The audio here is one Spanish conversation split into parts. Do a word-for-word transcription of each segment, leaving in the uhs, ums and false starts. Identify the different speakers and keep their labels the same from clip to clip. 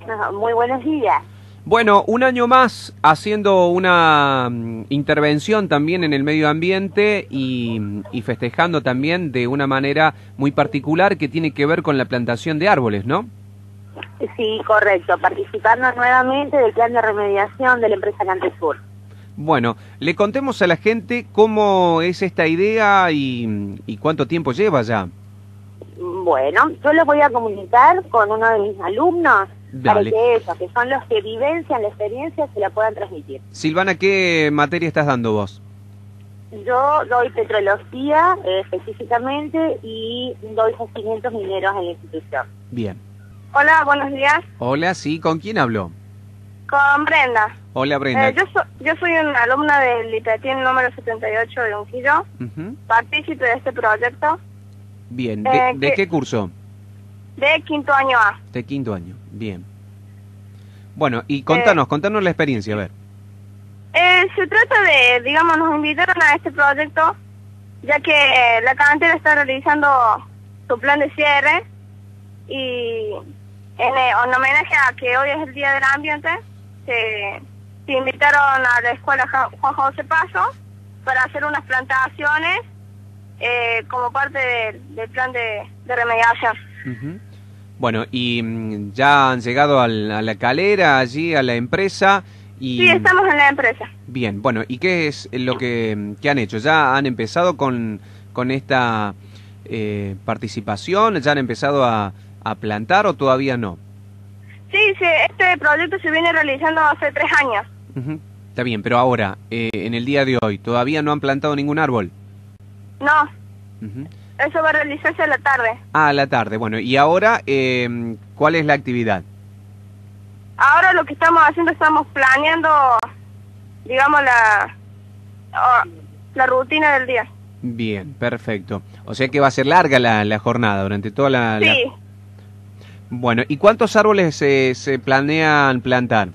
Speaker 1: Ajá, muy buenos días.
Speaker 2: Bueno, un año más haciendo una mm, intervención también en el medio ambiente y, y festejando también de una manera muy particular que tiene que ver con la plantación de árboles, ¿no?
Speaker 1: Sí, correcto, participando nuevamente del plan de remediación de la empresa Cantesur.
Speaker 2: Bueno, le contemos a la gente cómo es esta idea y, y cuánto tiempo lleva ya.
Speaker 1: Bueno, yo les voy a comunicar con uno de mis alumnos.
Speaker 2: Dale.
Speaker 1: Para que ellos, que son los que vivencian la experiencia, se la puedan transmitir.
Speaker 2: Silvana, ¿qué materia estás dando vos?
Speaker 1: Yo doy petrología eh, específicamente y doy yacimientos mineros en la institución.
Speaker 2: Bien.
Speaker 3: Hola, buenos días.
Speaker 2: Hola, sí, ¿con quién hablo?
Speaker 3: Con Brenda.
Speaker 2: Hola, Brenda.
Speaker 3: Eh, yo, so, yo soy una alumna del IPETIN número setenta y ocho de Unquillo,
Speaker 2: Uh-huh.
Speaker 3: partícipe de este proyecto.
Speaker 2: Bien, ¿de,
Speaker 3: Eh,
Speaker 2: ¿de
Speaker 3: que-
Speaker 2: qué curso?
Speaker 3: De quinto año A.
Speaker 2: De quinto año, bien. Bueno, y contanos,
Speaker 3: Eh,
Speaker 2: contanos la experiencia, a ver.
Speaker 3: Eh, se trata de, digamos, nos invitaron a este proyecto, ya que eh, la cantera está realizando su plan de cierre y en, eh, en homenaje a que hoy es el Día del Ambiente, se, se invitaron a la escuela Ja- Juan José Paso para hacer unas plantaciones eh, como parte del, del plan de, de remediación.
Speaker 2: Ujú. Bueno, y mm, ya han llegado al- a la calera, allí a la empresa y...
Speaker 3: Sí, estamos en la empresa.
Speaker 2: Bien, bueno, ¿y qué es lo que, que han hecho? ¿Ya han empezado con, con esta eh, participación? ¿Ya han empezado a, a plantar o todavía no?
Speaker 3: Sí, sí, este proyecto se viene realizando hace tres años.
Speaker 2: Ujú. Está bien, pero ahora, eh, en el día de hoy, ¿todavía no han plantado ningún árbol?
Speaker 3: No,
Speaker 2: Ujú.
Speaker 3: eso va a realizarse a la tarde.
Speaker 2: Ah, a la tarde, bueno, y ahora, eh, ¿cuál es la actividad?
Speaker 3: Ahora lo que estamos haciendo, estamos planeando, digamos, la, oh, la rutina del día.
Speaker 2: Bien, perfecto. O sea que va a ser larga la, la jornada durante toda la... la-
Speaker 3: Sí,
Speaker 2: Bueno, ¿y cuántos árboles se, se planean plantar?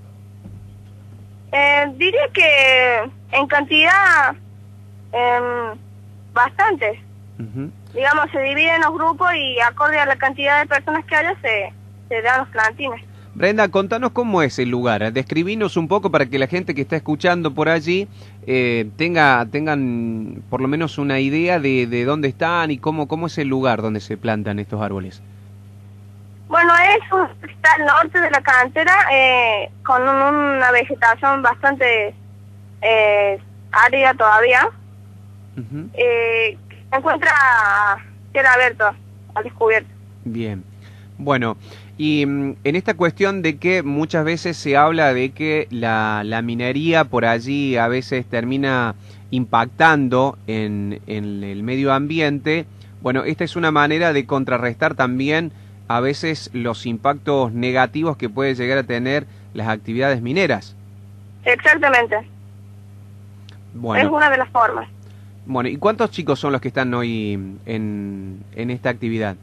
Speaker 3: eh, diría que en cantidad, em, bastantes.
Speaker 2: Ujú.
Speaker 3: Digamos, se dividen los grupos y acorde a la cantidad de personas que haya, se, se dan los plantines.
Speaker 2: Brenda, contanos cómo es el lugar. Describinos un poco para que la gente que está escuchando por allí eh, tenga tengan por lo menos una idea de, de dónde están y cómo, cómo es el lugar donde se plantan estos árboles.
Speaker 3: Bueno, eso está al norte de la cantera, eh, con un- una vegetación bastante eh, árida todavía.
Speaker 2: Ujú.
Speaker 3: Eh, se encuentra a cielo abierto, al descubierto.
Speaker 2: Bien. Bueno, y mm, en esta cuestión de que muchas veces se habla de que la, la minería por allí a veces termina impactando en, en el medio ambiente, bueno, esta es una manera de contrarrestar también a veces los impactos negativos que puede llegar a tener las actividades mineras.
Speaker 3: Exactamente, es
Speaker 2: Bueno,
Speaker 3: una de las formas.
Speaker 2: bueno, ¿y cuántos chicos son los que están hoy en, en esta actividad?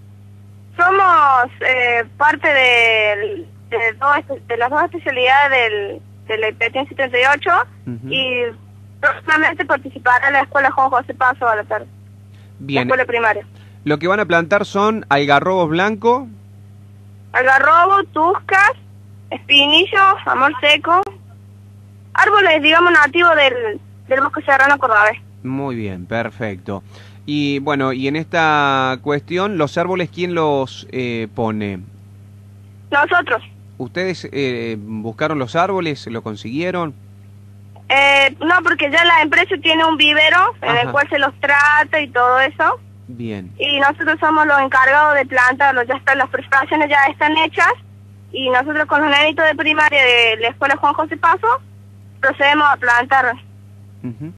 Speaker 3: Somos eh, parte del- de, dos espe- de las dos especialidades del, del IPETIN setenta y ocho
Speaker 2: Ujú.
Speaker 3: y próximamente participará en la escuela Juan José Paso a la tarde, la
Speaker 2: Bien,
Speaker 3: escuela primaria.
Speaker 2: lo que van a plantar son algarrobos blancos.
Speaker 3: Algarrobo, tuscas, espinillo, amor seco, árboles, digamos, nativos del, del bosque serrano cordobés.
Speaker 2: Muy bien, perfecto. Y bueno, y en esta cuestión, ¿los árboles quién los eh, pone?
Speaker 3: Nosotros,
Speaker 2: ¿Ustedes eh, buscaron los árboles, lo consiguieron?
Speaker 3: eh, no, porque ya la empresa tiene un vivero en
Speaker 2: Ajá.
Speaker 3: el cual se los trata y todo eso,
Speaker 2: Bien,
Speaker 3: y nosotros somos los encargados de plantarlos, ya están, las preparaciones ya están hechas, y nosotros con los nenitos de primaria de la escuela Juan José Paso, procedemos a plantar.
Speaker 2: ujú.